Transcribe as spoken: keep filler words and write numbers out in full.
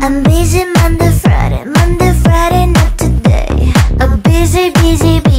I'm busy Monday, Friday, Monday, Friday, not today. A busy, busy, busy